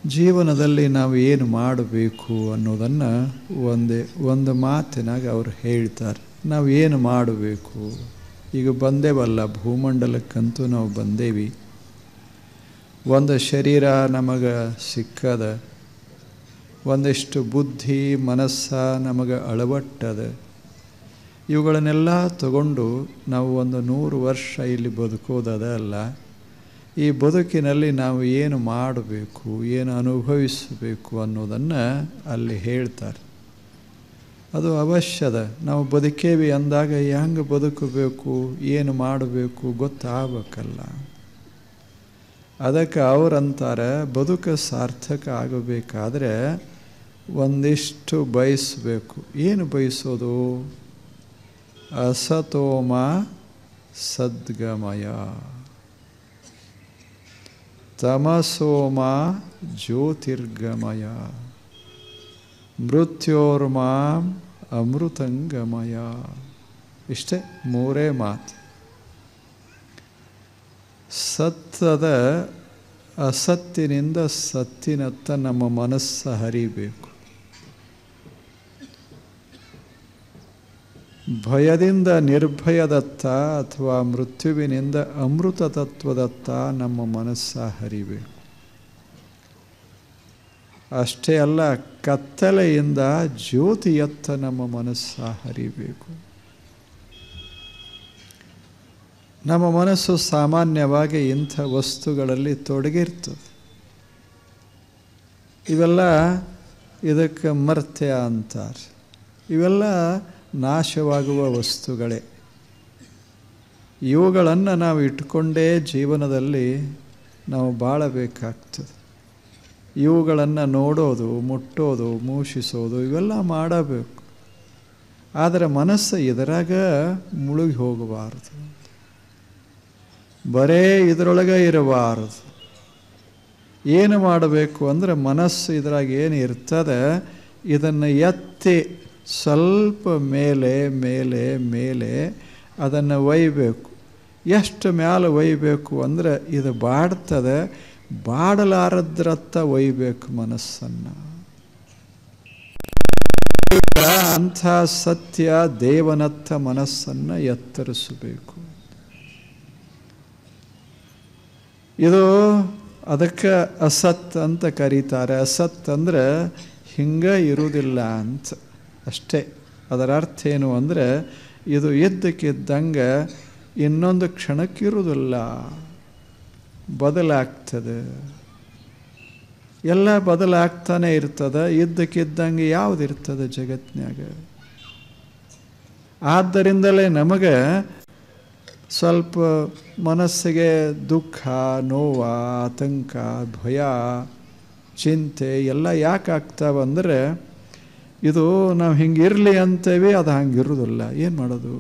ಜೀವನದಲ್ಲಿ ನಾವು ಏನು ಮಾಡಬೇಕು ಅನ್ನೋದನ್ನು ಒಂದು ಮಾತಿನಾಗ ಅವರು ಹೇಳ್ತಾರೆ. ನಾವು ಏನು ಮಾಡಬೇಕು? ಈಗ ಬಂದೇವಲ್ಲ, ಭೂಮಂಡಲಕ್ಕಂತೂ ನಾವು ಬಂದೇವಿ. ಒಂದು ಶರೀರ ನಮಗೆ ಸಿಕ್ಕದ, ಒಂದಿಷ್ಟು ಬುದ್ಧಿ ಮನಸ್ಸ ನಮಗೆ ಅಳವಟ್ಟದ. ಇವುಗಳನ್ನೆಲ್ಲ ತಗೊಂಡು ನಾವು 100 ವರ್ಷ ಇಲ್ಲಿ ಬದುಕೋದದ ಅಲ್ಲ. ಈ ಬದುಕಿನಲ್ಲಿ ನಾವು ಏನು ಮಾಡಬೇಕು, ಏನು ಅನುಭವಿಸಬೇಕು ಅನ್ನೋದನ್ನು ಅಲ್ಲಿ ಹೇಳ್ತಾರೆ. ಅದು ಅವಶ್ಯದ. ನಾವು ಬದುಕೇವಿ ಅಂದಾಗ ಹೆಂಗೆ ಬದುಕಬೇಕು, ಏನು ಮಾಡಬೇಕು ಗೊತ್ತಾಗಬೇಕಲ್ಲ. ಅದಕ್ಕೆ ಅವರಂತಾರೆ, ಬದುಕು ಸಾರ್ಥಕ ಆಗಬೇಕಾದ್ರೆ ಒಂದಿಷ್ಟು ಬಯಸಬೇಕು. ಏನು ಬಯಸೋದು? ಅಸತೋಮ ಸದ್ಗಮಯ, ತಮಸೋಮ ಜ್ಯೋತಿರ್ಗಮಯ, ಮೃತ್ಯೋರ್ಮಾಂ ಅಮೃತಂಗಮಯ. ಇಷ್ಟೇ 3 ಮಾತು. ಸತ್ತದ ಅಸತ್ತಿನಿಂದ ಸತ್ತಿನತ್ತ ನಮ್ಮ ಮನಸ್ಸು ಹರಿಬೇಕು. ಭಯದಿಂದ ನಿರ್ಭಯದತ್ತ ಅಥವಾ ಮೃತ್ಯುವಿನಿಂದ ಅಮೃತ ತತ್ವದತ್ತ ನಮ್ಮ ಮನಸ್ಸು ಹರಿಬೇಕು. ಅಷ್ಟೇ ಅಲ್ಲ, ಕತ್ತಲೆಯಿಂದ ಜ್ಯೋತಿಯತ್ತ ನಮ್ಮ ಮನಸ್ಸು ಹರಿಬೇಕು. ನಮ್ಮ ಮನಸ್ಸು ಸಾಮಾನ್ಯವಾಗಿ ಇಂಥ ವಸ್ತುಗಳಲ್ಲಿ ತೊಡಗಿರ್ತದೆ. ಇವೆಲ್ಲ ಇದಕ್ಕೆ ಮರ್ತ್ಯ ಅಂತಾರೆ. ಇವೆಲ್ಲ ನಾಶವಾಗುವ ವಸ್ತುಗಳೇ. ಇವುಗಳನ್ನು ನಾವು ಇಟ್ಕೊಂಡೇ ಜೀವನದಲ್ಲಿ ನಾವು ಬಾಳಬೇಕಾಗ್ತದೆ. ಇವುಗಳನ್ನು ನೋಡೋದು, ಮುಟ್ಟೋದು, ಮೂಷಿಸೋದು ಇವೆಲ್ಲ ಮಾಡಬೇಕು. ಆದರೆ ಮನಸ್ಸು ಇದರಾಗ ಮುಳುಗಿ ಹೋಗಬಾರದು, ಬರೇ ಇದರೊಳಗೆ ಇರಬಾರದು. ಏನು ಮಾಡಬೇಕು ಅಂದರೆ, ಮನಸ್ಸು ಇದರಾಗ ಏನು ಇರ್ತದೆ ಇದನ್ನು ಎತ್ತಿ ಸ್ವಲ್ಪ ಮೇಲೆ ಮೇಲೆ ಮೇಲೆ ಅದನ್ನು ಒಯ್ಯಬೇಕು. ಎಷ್ಟು ಮ್ಯಾಲೆ ಒಯ್ಯಬೇಕು ಅಂದರೆ, ಇದು ಬಾಡ್ತದೆ, ಬಾಡಲಾರದ್ರತ್ತ ಒಯ್ಯಬೇಕು ಮನಸ್ಸನ್ನು. ಅಂಥ ಸತ್ಯ ದೇವನತ್ತ ಮನಸ್ಸನ್ನು ಎತ್ತರಿಸಬೇಕು. ಇದು ಅದಕ್ಕೆ ಅಸತ್ ಅಂತ ಕರೀತಾರೆ. ಅಸತ್ ಅಂದರೆ ಹಿಂಗೆ ಇರುವುದಿಲ್ಲ ಅಂತ ಅಷ್ಟೇ. ಅದರ ಅರ್ಥ ಏನು ಅಂದರೆ, ಇದು ಇದ್ದಕ್ಕಿದ್ದಂಗೆ ಇನ್ನೊಂದು ಕ್ಷಣಕ್ಕಿರುವುದಿಲ್ಲ, ಬದಲಾಗ್ತದೆ. ಎಲ್ಲ ಬದಲಾಗ್ತಾನೆ ಇರ್ತದೆ. ಇದ್ದಕ್ಕಿದ್ದಂಗೆ ಯಾವುದಿರ್ತದೆ ಜಗತ್ತಿನಾಗ. ಆದ್ದರಿಂದಲೇ ನಮಗೆ ಸ್ವಲ್ಪ ಮನಸ್ಸಿಗೆ ದುಃಖ, ನೋವು, ಆತಂಕ, ಭಯ, ಚಿಂತೆ ಎಲ್ಲ ಯಾಕೆ ಆಗ್ತಾವಂದರೆ, ಇದು ನಾವು ಹಿಂಗಿರಲಿ ಅಂತೇವಿ, ಅದು ಹಂಗಿರೋದಿಲ್ಲ. ಏನು ಮಾಡೋದು?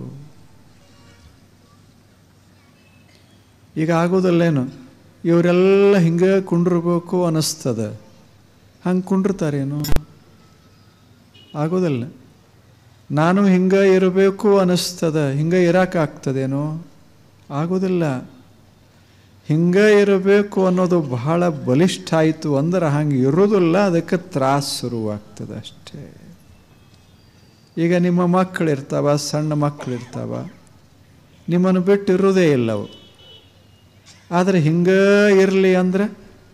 ಈಗ ಆಗೋದಿಲ್ಲೇನು? ಇವರೆಲ್ಲ ಹಿಂಗೆ ಕುಂಡಿರ್ಬೇಕು ಅನ್ನಿಸ್ತದೆ. ಹಂಗೆ ಕುಂಡಿರ್ತಾರೇನು? ಆಗೋದಿಲ್ಲ. ನಾನು ಹಿಂಗೆ ಇರಬೇಕು ಅನ್ನಿಸ್ತದೆ, ಹಿಂಗೆ ಇರೋಕ್ಕಾಗ್ತದೇನೋ? ಆಗೋದಿಲ್ಲ. ಹಿಂಗೆ ಇರಬೇಕು ಅನ್ನೋದು ಬಹಳ ಬಲಿಷ್ಠ ಆಯಿತು ಅಂದ್ರೆ ಹಂಗೆ ಇರೋದಿಲ್ಲ, ಅದಕ್ಕೆ ತ್ರಾಸ ಶುರುವಾಗ್ತದೆ ಅಷ್ಟೇ. ಈಗ ನಿಮ್ಮ ಮಕ್ಕಳಿರ್ತಾವ, ಸಣ್ಣ ಮಕ್ಕಳಿರ್ತಾವ, ನಿಮ್ಮನ್ನು ಬಿಟ್ಟು ಇರೋದೇ ಇಲ್ಲವು. ಆದರೆ ಹಿಂಗೆ ಇರಲಿ ಅಂದರೆ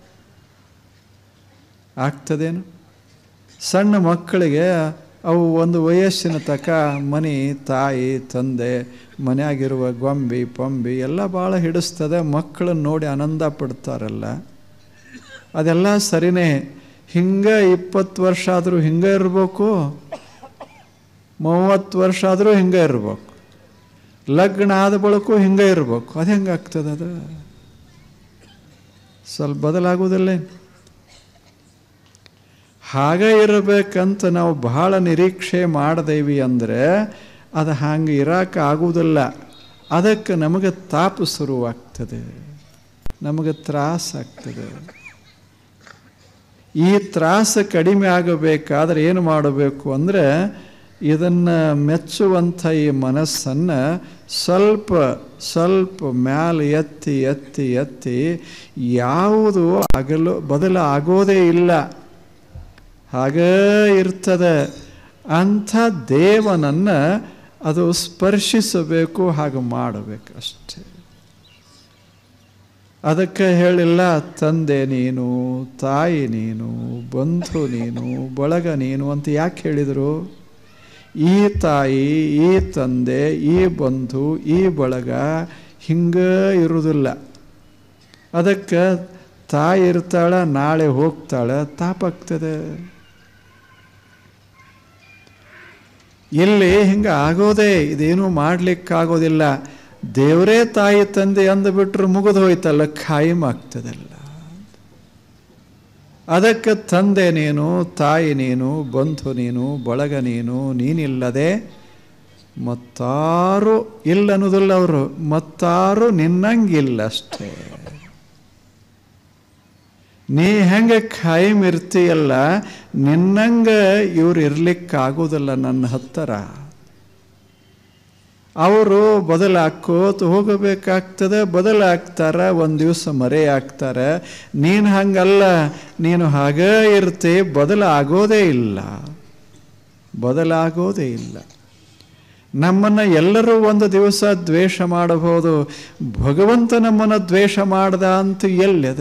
ಆಗ್ತದೇನು? ಸಣ್ಣ ಮಕ್ಕಳಿಗೆ ಅವು ಒಂದು ವಯಸ್ಸಿನ ತನಕ ಮನೆ, ತಾಯಿ, ತಂದೆ, ಮನೆಯಾಗಿರುವ ಗೊಂಬೆ ಪಂಬಿ ಎಲ್ಲ ಭಾಳ ಹಿಡಿಸ್ತದೆ. ಮಕ್ಕಳನ್ನು ನೋಡಿ ಆನಂದ ಪಡ್ತಾರಲ್ಲ, ಅದೆಲ್ಲ ಸರಿನೇ. ಹಿಂಗೆ 20 ವರ್ಷ ಆದರೂ ಹಿಂಗೆ ಇರಬೇಕು, 30 ವರ್ಷ ಆದರೂ ಹಿಂಗೆ ಇರಬೇಕು, ಲಗ್ನ ಆದ ಬಳಿಕ ಹಿಂಗೆ ಇರಬೇಕು. ಅದು ಹೆಂಗೆ ಆಗ್ತದೆ? ಅದು ಸ್ವಲ್ಪ ಬದಲಾಗೋದಿಲ್ಲ. ಹಾಗೆ ಇರಬೇಕಂತ ನಾವು ಬಹಳ ನಿರೀಕ್ಷೆ ಮಾಡಿದೇವಿ ಅಂದರೆ ಅದು ಹಂಗೆ ಇರೋಕೆ ಆಗುವುದಿಲ್ಲ. ಅದಕ್ಕೆ ನಮಗೆ ತಾಪ ಶುರುವಾಗ್ತದೆ, ನಮಗೆ ತ್ರಾಸಾಗ್ತದೆ. ಈ ತ್ರಾಸ ಕಡಿಮೆ ಆಗಬೇಕಾದ್ರೆ ಏನು ಮಾಡಬೇಕು ಅಂದರೆ, ಇದನ್ನು ಮೆಚ್ಚುವಂಥ ಈ ಮನಸ್ಸನ್ನು ಸ್ವಲ್ಪ ಸ್ವಲ್ಪ ಮ್ಯಾಲೆ ಎತ್ತಿ ಎತ್ತಿ ಎತ್ತಿ ಯಾವುದು ಬದಲಾಗೋದೇ ಇಲ್ಲ, ಹಾಗೇ ಇರ್ತದೆ. ಅಂಥ ದೇವನನ್ನು ಅದು ಸ್ಪರ್ಶಿಸಬೇಕು, ಹಾಗೆ ಮಾಡಬೇಕು ಅಷ್ಟೇ. ಅದಕ್ಕೆ ಹೇಳಿಲ್ಲ ತಂದೆ ನೀನು, ತಾಯಿ ನೀನು, ಬಂಧು ನೀನು, ಬಳಗ ನೀನು ಅಂತ ಯಾಕೆ ಹೇಳಿದರು? ಈ ತಾಯಿ, ಈ ತಂದೆ, ಈ ಬಂಧು, ಈ ಬಳಗ ಹಿಂಗೆ ಇರುವುದಿಲ್ಲ. ಅದಕ್ಕೆ ತಾಯಿ ಇರ್ತಾಳೆ, ನಾಳೆ ಹೋಗ್ತಾಳೆ, ತಾಪಾಗ್ತದೆ. ಇಲ್ಲಿ ಹಿಂಗೆ ಆಗೋದೇ, ಇದೇನೂ ಮಾಡಲಿಕ್ಕಾಗೋದಿಲ್ಲ. ದೇವರೇ ತಾಯಿ ತಂದೆ ಅಂದುಬಿಟ್ರೆ ಮುಗಿದು ಹೋಯ್ತಲ್ಲ, ಖಾಯಂ ಆಗ್ತದಲ್ಲ. ಅದಕ್ಕೆ ತಂದೆ ನೀನು, ತಾಯಿ ನೀನು, ಬಂಧು ನೀನು, ಬಳಗ ನೀನಿಲ್ಲದೆ ಮತ್ತಾರು ಇಲ್ಲ ಅನ್ನೋದಿಲ್ಲ. ಅವರು ಮತ್ತಾರು ನಿನ್ನಂಗಿಲ್ಲ ಅಷ್ಟೇ. ನೀ ಹೆಂಗೆ ಖಾಯಂ ಇರ್ತೀಯಲ್ಲ, ನಿನ್ನಂಗೆ ಇವ್ರು ಇರ್ಲಿಕ್ಕಾಗೋದಿಲ್ಲ ನನ್ನ ಹತ್ತಿರ. ಅವರು ಬದಲಾಕೋತ ಹೋಗಬೇಕಾಗ್ತದೆ, ಬದಲಾಗ್ತಾರೆ, ಒಂದು ದಿವಸ ಮರೆಯಾಗ್ತಾರೆ. ನೀನು ಹಂಗಲ್ಲ, ನೀನು ಹಾಗೇ ಇರ್ತಿ, ಬದಲಾಗೋದೇ ಇಲ್ಲ, ಬದಲಾಗೋದೇ ಇಲ್ಲ. ನಮ್ಮನ್ನು ಎಲ್ಲರೂ ಒಂದು ದಿವಸ ದ್ವೇಷ ಮಾಡಬಹುದು, ಭಗವಂತ ನಮ್ಮನ್ನು ದ್ವೇಷ ಮಾಡ್ದ ಅಂತ ಎಲ್ಲದ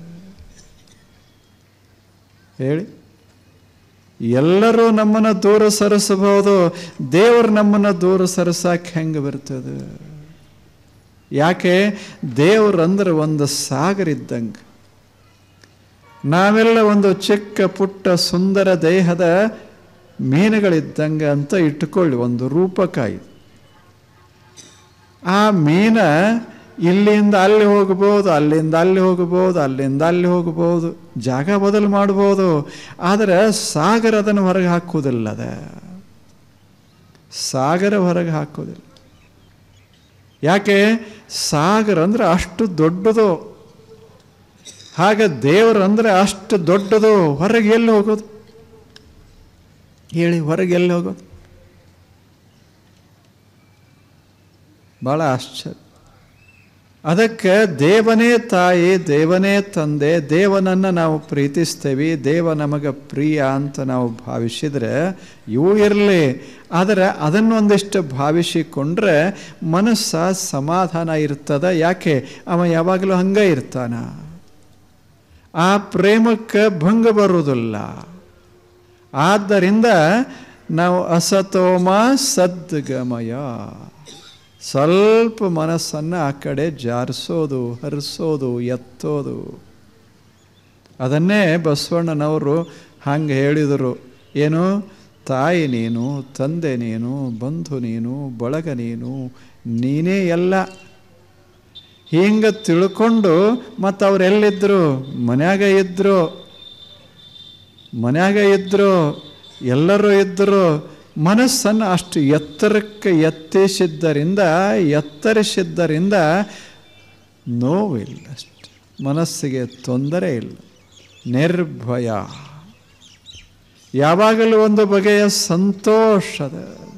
ಹೇಳಿ? ಎಲ್ಲರೂ ನಮ್ಮನ್ನು ದೂರ ಸರಿಸಬಹುದು, ದೇವರು ನಮ್ಮನ್ನು ದೂರ ಸರಿಸಕ್ಕೆ ಹೆಂಗೆ ಬರ್ತದೆ? ಯಾಕೆ? ದೇವರಂದ್ರೆ ಒಂದು ಸಾಗರ ಇದ್ದಂಗೆ, ನಾವೆಲ್ಲ ಒಂದು ಚಿಕ್ಕ ಪುಟ್ಟ ಸುಂದರ ದೇಹದ ಮೀನುಗಳಿದ್ದಂಗೆ ಅಂತ ಇಟ್ಕೊಳ್ಳಿ, ಒಂದು ರೂಪಕಾಯಿ. ಆ ಮೀನ ಇಲ್ಲಿಂದ ಅಲ್ಲಿ ಹೋಗ್ಬೋದು, ಅಲ್ಲಿಂದ ಅಲ್ಲಿ ಹೋಗ್ಬೋದು, ಅಲ್ಲಿಂದ ಅಲ್ಲಿ ಹೋಗ್ಬೋದು, ಜಾಗ ಬದಲು ಮಾಡ್ಬೋದು. ಆದರೆ ಸಾಗರ ಅದನ್ನು ಹೊರಗೆ ಹಾಕುವುದಿಲ್ಲ. ಸಾಗರ ಹೊರಗೆ ಹಾಕೋದಿಲ್ಲ. ಯಾಕೆ? ಸಾಗರ ಅಂದರೆ ಅಷ್ಟು ದೊಡ್ಡದು. ಹಾಗೆ ದೇವರಂದರೆ ಅಷ್ಟು ದೊಡ್ಡದು. ಹೊರಗೆ ಎಲ್ಲಿ ಹೋಗೋದು ಹೇಳಿ? ಹೊರಗೆ ಎಲ್ಲಿ ಹೋಗೋದು? ಭಾಳ ಆಶ್ಚರ್ಯ. ಅದಕ್ಕೆ ದೇವನೇ ತಾಯಿ, ದೇವನೇ ತಂದೆ, ದೇವನನ್ನು ನಾವು ಪ್ರೀತಿಸ್ತೇವೆ, ದೇವ ನಮಗೆ ಪ್ರಿಯ ಅಂತ ನಾವು ಭಾವಿಸಿದರೆ ಇವು ಇರಲಿ. ಆದರೆ ಅದನ್ನೊಂದಿಷ್ಟು ಭಾವಿಸಿಕೊಂಡ್ರೆ ಮನಸ್ಸ ಸಮಾಧಾನ ಇರ್ತದೆ. ಯಾಕೆ? ಅವ ಯಾವಾಗಲೂ ಹಂಗೆ ಇರ್ತಾನ. ಆ ಪ್ರೇಮಕ್ಕೆ ಭಂಗ ಬರುವುದಿಲ್ಲ. ಆದ್ದರಿಂದ ನಾವು ಅಸತೋಮ ಸದ್ಗಮಯ, ಸ್ವಲ್ಪ ಮನಸ್ಸನ್ನು ಆ ಕಡೆ ಜಾರಿಸೋದು, ಹರಿಸೋದು, ಎತ್ತೋದು. ಅದನ್ನೇ ಬಸವಣ್ಣನವರು ಹಂಗೆ ಹೇಳಿದರು. ಏನು? ತಾಯಿ ನೀನು, ತಂದೆ ನೀನು, ಬಂಧು ನೀನು, ಬಳಗ ನೀನೇ ಎಲ್ಲ. ಹಿಂಗೆ ತಿಳ್ಕೊಂಡು ಮತ್ತು ಅವರೆಲ್ಲಿದ್ದರು? ಮನ್ಯಾಗ ಇದ್ದರು, ಎಲ್ಲರೂ ಇದ್ದರು. ಮನಸ್ಸನ್ನು ಅಷ್ಟು ಎತ್ತರಕ್ಕೆ ಎತ್ತರಿಸಿದ್ದರಿಂದ ನೋವಿಲ್ಲ, ಅಷ್ಟು ಮನಸ್ಸಿಗೆ ತೊಂದರೆ ಇಲ್ಲ, ನಿರ್ಭಯ, ಯಾವಾಗಲೂ ಒಂದು ಬಗೆಯ ಸಂತೋಷದ,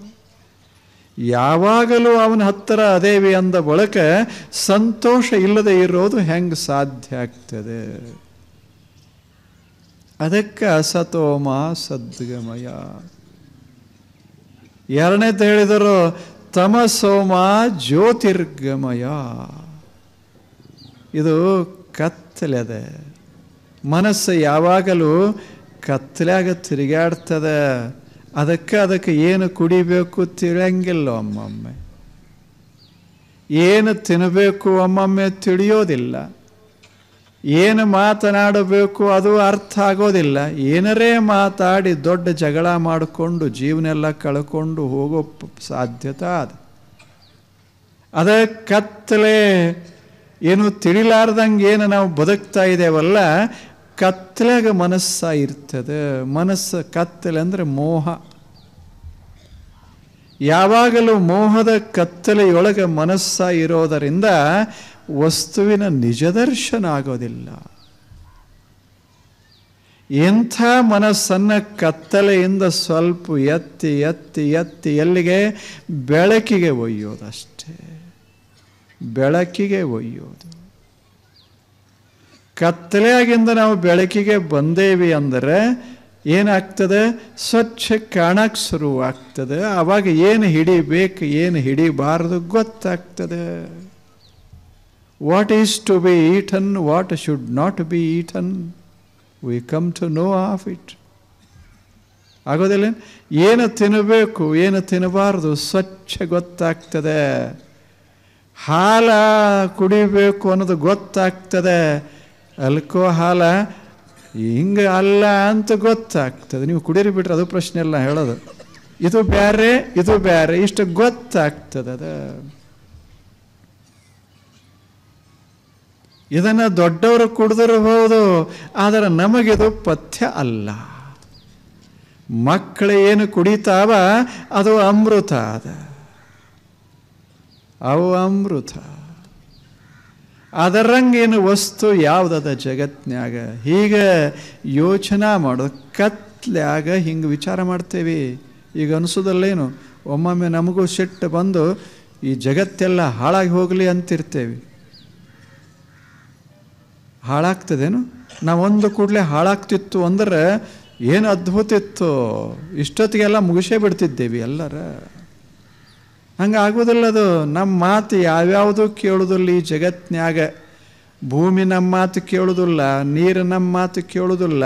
ಯಾವಾಗಲೂ ಅವನ ಹತ್ತಿರ ಅದೇವಿ ಅಂದ ಬಳಿಕ ಸಂತೋಷ ಇಲ್ಲದೆ ಇರೋದು ಹೆಂಗೆ ಸಾಧ್ಯ ಆಗ್ತದೆ? ಅದಕ್ಕೆ ಅಸತೋಮ ಸದ್ಗಮಯ. ಎರಡನೇದು ಹೇಳಿದರು ತಮಸೋಮ ಜ್ಯೋತಿರ್ಗಮಯ. ಇದು ಕತ್ತಲೆದೆ. ಮನಸ್ಸು ಯಾವಾಗಲೂ ಕತ್ತಲೆಯಾಗ ತಿರುಗಾಡ್ತದೆ. ಅದಕ್ಕೆ ಏನು ಕುಡಿಬೇಕು ತಿಳಿಯಂಗಿಲ್ಲ ಒಮ್ಮೊಮ್ಮೆ, ಏನು ತಿನ್ನಬೇಕು ಒಮ್ಮೊಮ್ಮೆ ತಿಳಿಯೋದಿಲ್ಲ, ಏನು ಮಾತನಾಡಬೇಕು ಅದು ಅರ್ಥ ಆಗೋದಿಲ್ಲ. ಏನರೇ ಮಾತಾಡಿ ದೊಡ್ಡ ಜಗಳ ಮಾಡಿಕೊಂಡು ಜೀವನೆಲ್ಲ ಕಳ್ಕೊಂಡು ಹೋಗೋ ಸಾಧ್ಯತೆ ಅದು. ಅದೇ ಕತ್ತಲೆ, ಏನು ತಿಳಿಲಾರ್ದಂಗೆ ಏನು ನಾವು ಬದುಕ್ತಾ ಇದ್ದೇವಲ್ಲ, ಕತ್ತಲೆಗ ಮನಸ್ಸ ಇರ್ತದೆ. ಮನಸ್ಸು ಕತ್ತಲೆ ಅಂದರೆ ಮೋಹ. ಯಾವಾಗಲೂ ಮೋಹದ ಕತ್ತಲೆಯೊಳಗೆ ಮನಸ್ಸ ಇರೋದರಿಂದ ವಸ್ತುವಿನ ನಿಜದರ್ಶನ ಆಗೋದಿಲ್ಲ. ಎಂಥ ಮನಸ್ಸನ್ನು ಕತ್ತಲೆಯಿಂದ ಸ್ವಲ್ಪ ಎತ್ತಿ ಎತ್ತಿ ಎತ್ತಿ ಎಲ್ಲಿಗೆ? ಬೆಳಕಿಗೆ ಒಯ್ಯೋದಷ್ಟೆ. ಅಷ್ಟೇ. ಬೆಳಕಿಗೆ ಒಯ್ಯೋದು. ಕತ್ತಲೆಯಾಗಿಂದ ನಾವು ಬೆಳಕಿಗೆ ಬಂದೇವಿ ಅಂದರೆ ಏನಾಗ್ತದೆ? ಸ್ವಚ್ಛ ಕಾಣಕ್ಕೆ ಶುರುವಾಗ್ತದೆ. ಆವಾಗ ಏನು ಹಿಡಿಬೇಕು, ಏನು ಹಿಡಿಬಾರದು ಗೊತ್ತಾಗ್ತದೆ. What is to be eaten, what should not be eaten, we come to know of it. ಆಗೋದಿಲ್ಲ? ಏನು ತಿನ್ನಬೇಕು, ಏನು ತಿನ್ನಬಾರ್ದು ಸ್ವಚ್ಛ ಗೊತ್ತಾಗ್ತದೆ. ಹಾಲ ಕುಡಿಬೇಕು ಅನ್ನೋದು ಗೊತ್ತಾಗ್ತದೆ. ಆಲ್ಕೋಹಾಲ ಹಿಂಗೆ ಅಲ್ಲ ಅಂತ ಗೊತ್ತಾಗ್ತದೆ. ನೀವು ಕುಡೀರಿ ಬಿಟ್ರೆ ಅದು ಪ್ರಶ್ನೆ ಎಲ್ಲ ಹೇಳೋದು. ಇದು ಬೇರೆ, ಇದು ಬೇರೆ, ಇಷ್ಟು ಗೊತ್ತಾಗ್ತದೆ. ಅದು ಇದನ್ನು ದೊಡ್ಡವರು ಕುಡಿದಿರಬಹುದು, ಆದರೆ ನಮಗಿದು ಪಥ್ಯ ಅಲ್ಲ. ಮಕ್ಕಳು ಏನು ಕುಡಿತಾವ ಅದು ಅಮೃತ. ಅವು ಅಮೃತ. ಅದರಂಗೇನು ವಸ್ತು ಯಾವುದದ ಜಗತ್ನ್ಯಾಗ? ಹೀಗೆ ಯೋಚನೆ ಮಾಡೋದು. ಕತ್ಲ್ಯಾಗ ಹಿಂಗೆ ವಿಚಾರ ಮಾಡ್ತೇವೆ. ಈಗ ಅನಿಸೋದಲ್ಲೇನು? ಒಮ್ಮೊಮ್ಮೆ ನಮಗೂ ಸಿಟ್ಟು ಬಂದು ಈ ಜಗತ್ತೆಲ್ಲ ಹಾಳಾಗಿ ಹೋಗಲಿ ಅಂತಿರ್ತೇವೆ. ಹಾಳಾಗ್ತದೇನು? ನಾವೊಂದು ಕೂಡಲೇ ಹಾಳಾಗ್ತಿತ್ತು ಅಂದ್ರೆ ಏನು ಅದ್ಭುತ ಇತ್ತು, ಇಷ್ಟೊತ್ತಿಗೆಲ್ಲ ಮುಗಿಸೇ ಬಿಡ್ತಿದ್ದೇವೆ ಎಲ್ಲರ. ಹಂಗೆ ಆಗೋದಿಲ್ಲ. ಅದು ನಮ್ಮ ಮಾತು ಯಾವ್ಯಾವುದೂ ಕೇಳೋದಿಲ್ಲ ಈ ಜಗತ್ನ್ಯಾಗ. ಭೂಮಿ ನಮ್ಮ ಮಾತು ಕೇಳೋದಿಲ್ಲ, ನೀರು ನಮ್ಮ ಮಾತು ಕೇಳೋದಿಲ್ಲ,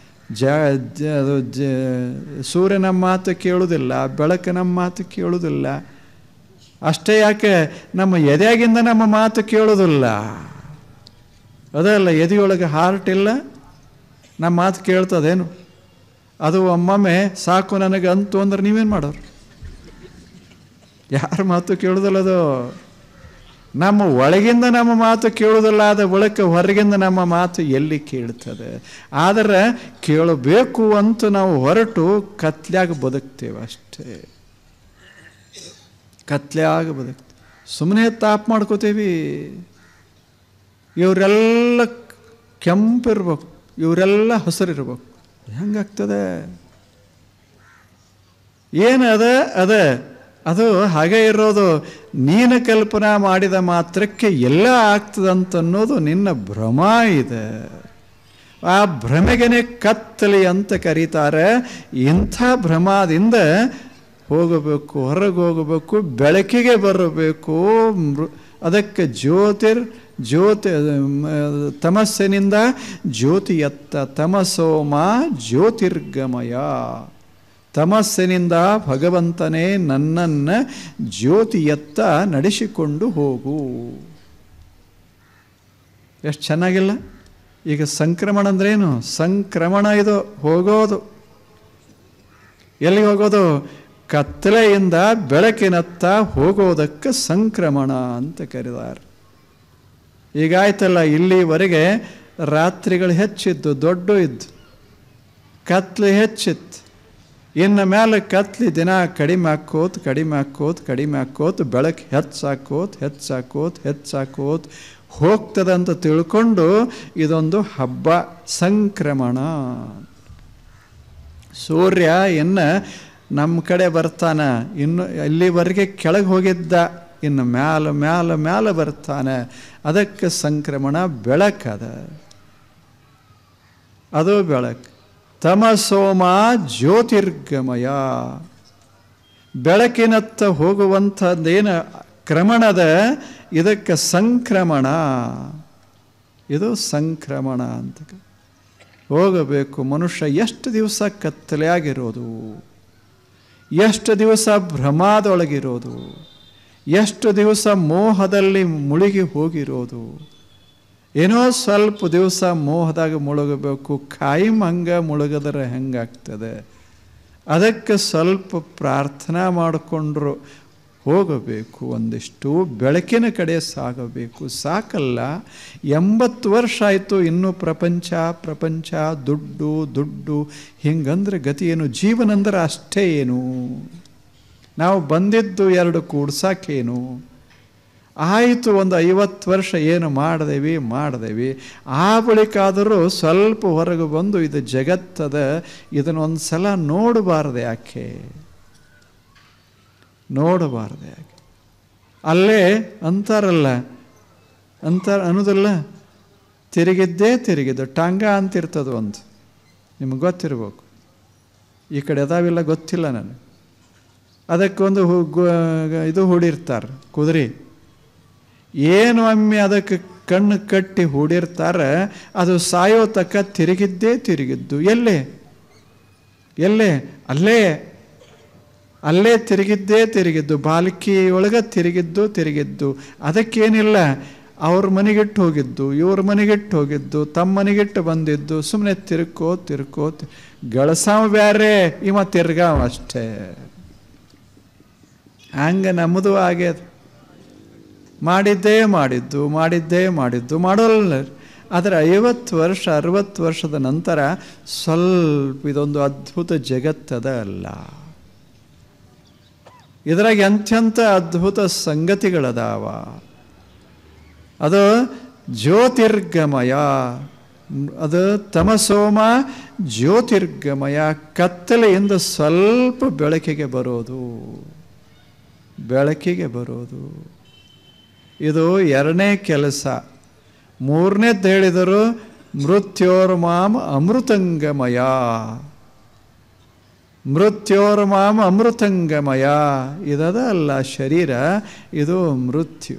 ಸೂರ್ಯ ನಮ್ಮ ಮಾತು ಕೇಳೋದಿಲ್ಲ, ಬೆಳಕು ನಮ್ಮ ಮಾತು ಕೇಳೋದಿಲ್ಲ. ಅಷ್ಟೇ ಯಾಕೆ, ನಮ್ಮ ಎದೆಯಾಗಿಂದ ನಮ್ಮ ಮಾತು ಕೇಳೋದಿಲ್ಲ. ಅದಲ್ಲ, ಎದೆಯೊಳಗೆ ಹಾರ್ಟ್ ಇಲ್ಲ, ನಮ್ಮ ಮಾತು ಕೇಳ್ತದೇನು? ಅದು ಒಮ್ಮೊಮ್ಮೆ ಸಾಕು ನನಗೆ ಅಂತು ಅಂದ್ರೆ ನೀವೇನು ಮಾಡೋರು? ಯಾರ ಮಾತು ಕೇಳೋದಿಲ್ಲ. ಅದು ನಮ್ಮ ಒಳಗಿಂದ ನಮ್ಮ ಮಾತು ಕೇಳೋದಿಲ್ಲ. ಅದ ಒಳಕ್ಕೆ ಹೊರಗಿಂದ ನಮ್ಮ ಮಾತು ಎಲ್ಲಿ ಕೇಳ್ತದೆ? ಆದರೆ ಕೇಳಬೇಕು ಅಂತ ನಾವು ಹೊರಟು ಕತ್ಲ್ಯಾಗ ಬದುಕ್ತೇವೆ ಅಷ್ಟೇ. ಕತ್ಲ್ಯಾಗ ಬದುಕ್ತೇವೆ. ಸುಮ್ಮನೆ ತಾಪ್ ಮಾಡ್ಕೋತೇವಿ. ಇವರೆಲ್ಲ ಕೆಂಪಿರ್ಬೇಕು, ಇವರೆಲ್ಲ ಹಸಿರಿರ್ಬೇಕು. ಹೆಂಗಾಗ್ತದೆ? ಏನು ಅದು ಹಾಗೆ ಇರೋದು. ನೀನು ಕಲ್ಪನಾ ಮಾಡಿದ ಮಾತ್ರಕ್ಕೆ ಎಲ್ಲ ಆಗ್ತದಂತನ್ನೋದು ನಿನ್ನ ಭ್ರಮ ಇದೆ. ಆ ಭ್ರಮೆಗೆನೆ ಕತ್ತಲಿ ಅಂತ ಕರೀತಾರೆ. ಇಂಥ ಭ್ರಮದಿಂದ ಹೋಗಬೇಕು, ಹೊರಗೆ ಹೋಗಬೇಕು, ಬೆಳಕಿಗೆ ಬರಬೇಕು. ಅದಕ್ಕೆ ಜ್ಯೋತಿ ತಮಸ್ಸಿನಿಂದ ಜ್ಯೋತಿಯತ್ತ ತಮಸೋಮ ಜ್ಯೋತಿರ್ಗಮಯ. ತಮಸ್ಸಿನಿಂದ ಭಗವಂತನೇ ನನ್ನನ್ನು ಜ್ಯೋತಿಯತ್ತ ನಡೆಸಿಕೊಂಡು ಹೋಗು. ಎಷ್ಟು ಚೆನ್ನಾಗಿಲ್ಲ? ಈಗ ಸಂಕ್ರಮಣ ಅಂದ್ರೇನು? ಸಂಕ್ರಮಣ ಇದು ಹೋಗೋದು. ಎಲ್ಲಿಗೆ ಹೋಗೋದು? ಕತ್ತಲೆಯಿಂದ ಬೆಳಕಿನತ್ತ ಹೋಗೋದಕ್ಕೆ ಸಂಕ್ರಮಣ ಅಂತ ಕರೀತಾರೆ. ಈಗಾಯ್ತಲ್ಲ, ಇಲ್ಲಿವರೆಗೆ ರಾತ್ರಿಗಳು ಹೆಚ್ಚಿದ್ದು, ದೊಡ್ಡ ಇದ್ದು, ಕತ್ಲೆ ಹೆಚ್ಚಿತ್ತು. ಇನ್ನು ಮೇಲೆ ಕತ್ಲಿ ದಿನ ಕಡಿಮೆ ಹಾಕೋತ್ ಬೆಳಕು ಹೆಚ್ಚಾಕೋತ್ ಹೋಗ್ತದಂತ ತಿಳ್ಕೊಂಡು ಇದೊಂದು ಹಬ್ಬ, ಸಂಕ್ರಮಣ. ಸೂರ್ಯ ಇನ್ನು ನಮ್ಮ ಕಡೆ ಬರ್ತಾನೆ. ಇನ್ನು ಇಲ್ಲಿವರೆಗೆ ಕೆಳಗೆ ಹೋಗಿದ್ದ, ಇನ್ನು ಮ್ಯಾಲ ಬರ್ತಾನೆ. ಅದಕ್ಕೆ ಸಂಕ್ರಮಣ. ಬೆಳಕದ, ಅದು ಬೆಳಕು. ತಮಸೋಮ ಜ್ಯೋತಿರ್ಗಮಯ. ಬೆಳಕಿನತ್ತ ಹೋಗುವಂಥದ್ದೇನು ಕ್ರಮಣದ, ಇದಕ್ಕೆ ಸಂಕ್ರಮಣ. ಇದು ಸಂಕ್ರಮಣ ಅಂತ ಹೋಗಬೇಕು. ಮನುಷ್ಯ ಎಷ್ಟು ದಿವಸ ಕತ್ತಲೆಯಾಗಿರೋದು, ಎಷ್ಟು ದಿವಸ ಭ್ರಮಾದೊಳಗಿರೋದು, ಎಷ್ಟು ದಿವಸ ಮೋಹದಲ್ಲಿ ಮುಳುಗಿ ಹೋಗಿರೋದು. ಏನೋ ಸ್ವಲ್ಪ ದಿವಸ ಮೋಹದಾಗ ಮುಳುಗಬೇಕು. ಕಾಯಿಮ್ ಹಂಗೆ ಮುಳುಗದ್ರೆ ಹೆಂಗಾಗ್ತದೆ? ಅದಕ್ಕೆ ಸ್ವಲ್ಪ ಪ್ರಾರ್ಥನಾ ಮಾಡಿಕೊಂಡ್ರು ಹೋಗಬೇಕು. ಒಂದಿಷ್ಟು ಬೆಳಕಿನ ಕಡೆ ಸಾಗಬೇಕು. ಸಾಕಲ್ಲ, 80 ವರ್ಷ ಆಯಿತು, ಇನ್ನೂ ಪ್ರಪಂಚ, ದುಡ್ಡು ಹಿಂಗಂದ್ರೆ ಗತಿ ಏನು? ಜೀವನ ಅಂದ್ರೆ ಅಷ್ಟೇ ಏನು? ನಾವು ಬಂದಿದ್ದು 2 ಕೂಡ್ಸಾಕೇನು? ಆಯಿತು, ಒಂದು 50 ವರ್ಷ ಏನು ಮಾಡಿದೇವಿ. ಆ ಬಳಿಕಾದರೂ ಸ್ವಲ್ಪ ಹೊರಗೆ ಬಂದು ಇದು ಜಗತ್ತದ, ಇದನ್ನೊಂದು ಸಲ ನೋಡಬಾರ್ದು ಯಾಕೆ? ಅಲ್ಲೇ ಅಂತಾರಲ್ಲ, ಅನ್ನೋದಲ್ಲ, ತಿರುಗಿದ್ದೇ ತಿರುಗಿದ್ದು ಟಾಂಗ ಅಂತಿರ್ತದೆ ಒಂದು, ನಿಮಗೆ ಗೊತ್ತಿರ್ಬೇಕು. ಈ ಕಡೆ ಅದಾವಿಲ್ಲ ಗೊತ್ತಿಲ್ಲ ನನಗೆ. ಅದಕ್ಕೊಂದು ಇದು ಹೂಡಿರ್ತಾರೆ ಕುದುರೆ, ಏನು ಒಮ್ಮೆ ಅದಕ್ಕೆ ಕಣ್ಣು ಕಟ್ಟಿ ಹೂಡಿರ್ತಾರೆ, ಅದು ಸಾಯೋ ತಕ್ಕ ತಿರುಗಿದ್ದೇ ತಿರುಗಿದ್ದು. ಎಲ್ಲೇ ಅಲ್ಲೇ ತಿರುಗಿದ್ದೇ ತಿರುಗಿದ್ದು, ಬಾಲ್ಕಿಯೊಳಗೆ ತಿರುಗಿದ್ದು. ಅದಕ್ಕೇನಿಲ್ಲ, ಅವ್ರ ಮನೆಗಿಟ್ಟು ಹೋಗಿದ್ದು, ಇವ್ರ ಮನೆಗಿಟ್ಟು ಹೋಗಿದ್ದು, ತಮ್ಮ ಮನೆಗಿಟ್ಟು ಬಂದಿದ್ದು, ಸುಮ್ಮನೆ ತಿರ್ಕೋ ಗಳಸಾವ ಬ್ಯಾರೆ, ಇವ ತಿರ್ಗಾವ ಅಷ್ಟೇ. ಹಂಗೆ ನಮ್ಮದು ಆಗ್ಯದ. ಮಾಡಿದ್ದೇ ಮಾಡಿದ್ದು ಮಾಡೋಲ್ಲ. ಆದರೆ 50 ವರ್ಷ 60 ವರ್ಷದ ನಂತರ ಸ್ವಲ್ಪ ಇದೊಂದು ಅದ್ಭುತ ಜಗತ್ತದ ಅಲ್ಲ, ಇದರಾಗ ಎಂಥೆಂಥ ಅದ್ಭುತ ಸಂಗತಿಗಳದಾವ. ಅದು ಜ್ಯೋತಿರ್ಗಮಯ, ಅದು ತಮಸೋಮ ಜ್ಯೋತಿರ್ಗಮಯ, ಕತ್ತಲೆಯಿಂದ ಸ್ವಲ್ಪ ಬೆಳಕಿಗೆ ಬರೋದು. ಇದು 2ನೇ ಕೆಲಸ. 3ನೇದ್ದು ಹೇಳಿದರು ಮೃತ್ಯೋರ್ಮಾಂ ಅಮೃತಂಗಮಯ. ಇದದ ಅಲ್ಲ ಶರೀರ, ಇದು ಮೃತ್ಯು.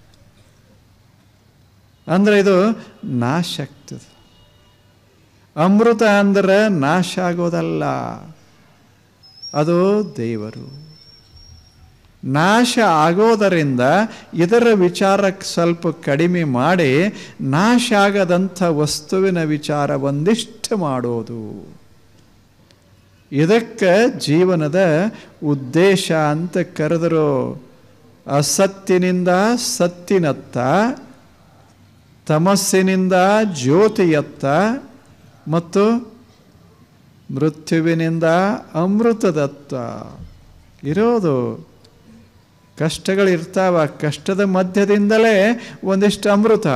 ಅಂದರೆ ಇದು ನಾಶ ಆಗ್ತದೆ. ಅಮೃತ ಅಂದ್ರೆ ನಾಶ ಆಗೋದಲ್ಲ, ಅದು ದೇವರು. ನಾಶ ಆಗೋದರಿಂದ ಇದರ ವಿಚಾರಕ್ಕೆ ಸ್ವಲ್ಪ ಕಡಿಮೆ ಮಾಡಿ, ನಾಶ ಆಗದಂಥ ವಸ್ತುವಿನ ವಿಚಾರ ಒಂದಿಷ್ಟು ಮಾಡೋದು. ಇದಕ್ಕೆ ಜೀವನದ ಉದ್ದೇಶ ಅಂತ ಕರೆದರು. ಅಸತ್ತಿನಿಂದ ಸತ್ತಿನತ್ತ, ತಮಸ್ಸಿನಿಂದ ಜ್ಯೋತಿಯತ್ತ, ಮತ್ತು ಮೃತ್ಯುವಿನಿಂದ ಅಮೃತದತ್ತ ಇರೋದು. ಕಷ್ಟಗಳಿರ್ತಾವ, ಕಷ್ಟದ ಮಧ್ಯದಿಂದಲೇ ಒಂದಿಷ್ಟು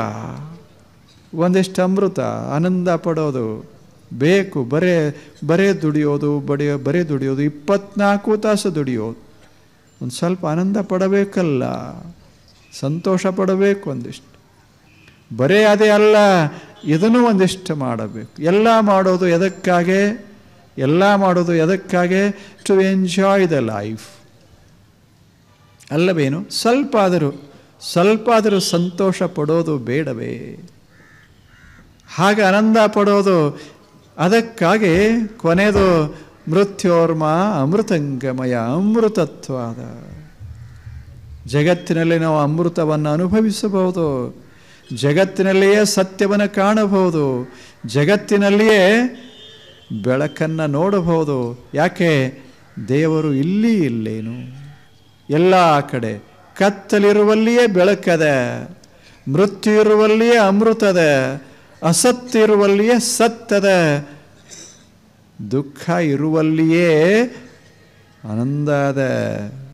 ಅಮೃತ ಆನಂದ ಪಡೋದು ಬೇಕು. ಬರೇ ದುಡಿಯೋದು 24 ತಾಸು ದುಡಿಯೋದು. ಒಂದು ಸ್ವಲ್ಪ ಆನಂದ ಪಡಬೇಕಲ್ಲ, ಸಂತೋಷ ಪಡಬೇಕು ಒಂದಿಷ್ಟು. ಬರೇ ಅದೇ ಅಲ್ಲ, ಇದನ್ನು ಒಂದಿಷ್ಟು ಮಾಡಬೇಕು. ಎಲ್ಲ ಮಾಡೋದು ಎದಕ್ಕಾಗೆ ಟು ಎಂಜಾಯ್ ದ ಲೈಫ್ ಅಲ್ಲವೇನು? ಸ್ವಲ್ಪ ಆದರೂ ಸಂತೋಷ ಪಡೋದು ಬೇಡವೇ? ಹಾಗೆ ಆನಂದ ಪಡೋದು. ಅದಕ್ಕಾಗಿ ಕೊನೆಯದು ಮೃತ್ಯೋರ್ಮ ಅಮೃತಂಗಮಯ, ಅಮೃತತ್ವಾದ. ಜಗತ್ತಿನಲ್ಲಿ ನಾವು ಅಮೃತವನ್ನು ಅನುಭವಿಸಬಹುದು, ಜಗತ್ತಿನಲ್ಲಿಯೇ ಸತ್ಯವನ್ನು ಕಾಣಬಹುದು, ಜಗತ್ತಿನಲ್ಲಿಯೇ ಬೆಳಕನ್ನು ನೋಡಬಹುದು. ಯಾಕೆ? ದೇವರು ಇಲ್ಲೇನು? ಎಲ್ಲ ಕಡೆ ಕತ್ತಲಿರುವಲ್ಲಿಯೇ ಬೆಳಕದೆ, ಮೃತ್ಯು ಇರುವಲ್ಲಿಯೇ ಅಮೃತದ, ಅಸತ್ತಿರುವಲ್ಲಿಯೇ ಸತ್ತದ, ದುಃಖ ಇರುವಲ್ಲಿಯೇ ಆನಂದ ಅದ.